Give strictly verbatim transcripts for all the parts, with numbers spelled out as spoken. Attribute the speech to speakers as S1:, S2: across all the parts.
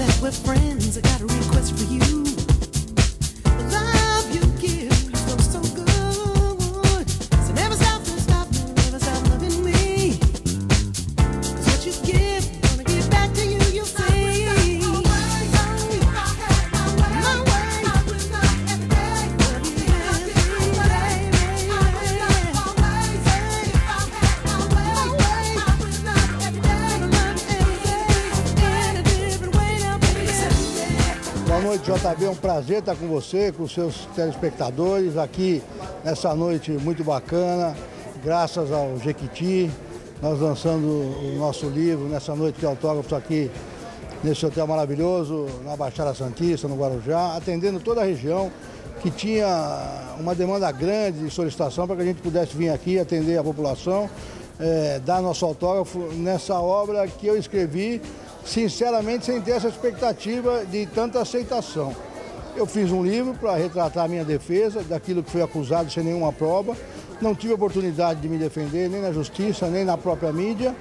S1: Boa noite, J B, é um prazer estar com você, com os seus telespectadores aqui nessa noite muito bacana, graças ao Jequiti, nós lançando o nosso livro nessa noite de autógrafos aqui nesse hotel maravilhoso, na Baixada Santista, no Guarujá, atendendo toda a região que tinha uma demanda grande de solicitação para que a gente pudesse vir aqui atender a população, é, dar nosso autógrafo nessa obra que eu escrevi, sinceramente, sem ter essa expectativa de tanta aceitação. Eu fiz um livro para retratar a minha defesa, daquilo que foi acusado sem nenhuma prova. Não tive oportunidade de me defender, nem na justiça, nem na própria mídia.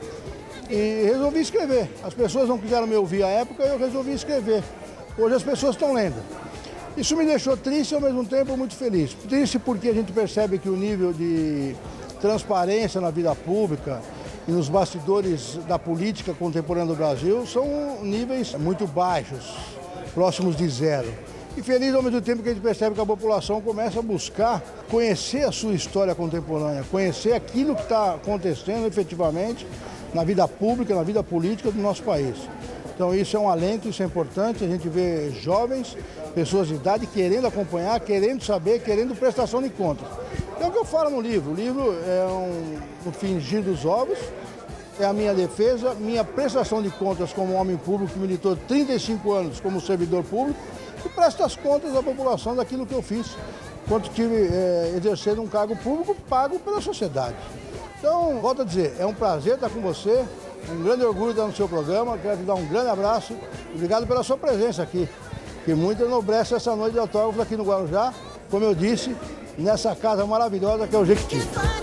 S1: E resolvi escrever. As pessoas não quiseram me ouvir à época, eu resolvi escrever. Hoje as pessoas estão lendo. Isso me deixou triste e ao mesmo tempo muito feliz. Triste porque a gente percebe que o nível de transparência na vida pública e nos bastidores da política contemporânea do Brasil são níveis muito baixos, próximos de zero. E feliz ao mesmo tempo que a gente percebe que a população começa a buscar conhecer a sua história contemporânea, conhecer aquilo que está acontecendo efetivamente na vida pública, na vida política do nosso país. Então isso é um alento, isso é importante, a gente vê jovens, pessoas de idade querendo acompanhar, querendo saber, querendo prestação de contas. É o que eu falo no livro. O livro é um, um fingir dos ovos, é a minha defesa, minha prestação de contas como homem público que militou trinta e cinco anos como servidor público e presta as contas à população daquilo que eu fiz, quando estive é, exercendo um cargo público pago pela sociedade. Então, volto a dizer, é um prazer estar com você, um grande orgulho estar no seu programa, quero te dar um grande abraço, obrigado pela sua presença aqui, que muito enobrece essa noite de autógrafos aqui no Guarujá, como eu disse, nessa casa maravilhosa que é o Jequiti.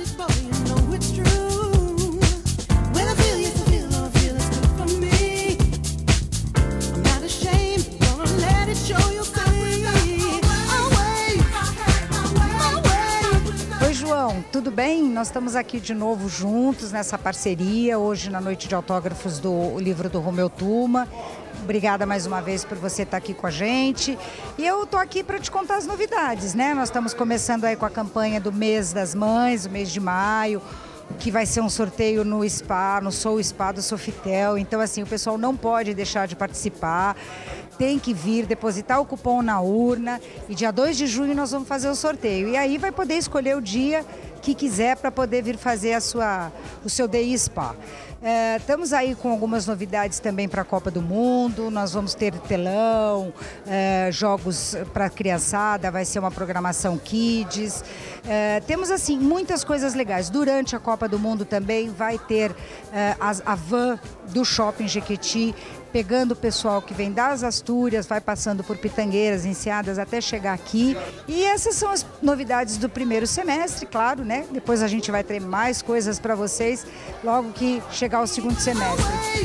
S2: Oi, João, tudo bem? Nós estamos aqui de novo juntos nessa parceria, hoje na noite de autógrafos do livro do Romeu Tuma. Obrigada mais uma vez por você estar aqui com a gente. E eu estou aqui para te contar as novidades, né? Nós estamos começando aí com a campanha do mês das mães, o mês de maio, que vai ser um sorteio no Spa, no Sou Spa do Sofitel. Então, assim, o pessoal não pode deixar de participar. Tem que vir, depositar o cupom na urna e dia dois de junho nós vamos fazer o sorteio. E aí vai poder escolher o dia que quiser para poder vir fazer a sua, o seu D I Spa. É, estamos aí com algumas novidades também para a Copa do Mundo, nós vamos ter telão, é, jogos para a criançada, vai ser uma programação Kids. É, temos assim muitas coisas legais. Durante a Copa do Mundo também vai ter é, a, a van do Shopping Jequiti, pegando o pessoal que vem das Astúrias, vai passando por Pitangueiras, Enseadas, até chegar aqui. E essas são as novidades do primeiro semestre, claro, né? Depois a gente vai ter mais coisas para vocês logo que chegar o segundo semestre.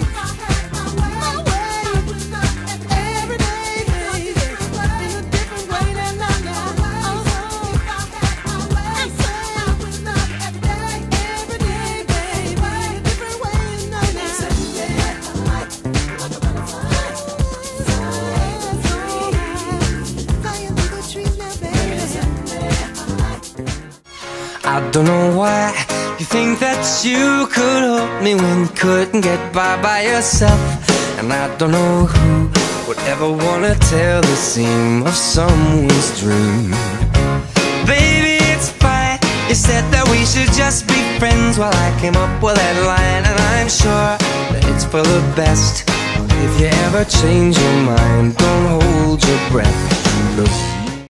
S3: I don't know why you think that you could help me when you couldn't get by by yourself. And I don't know who would ever wanna tell the seam of someone's dream. Baby, it's fine. You said that we should just be friends. Well, I came up with that line, and I'm sure that it's for the best. If you ever change your mind, don't hold your breath. Look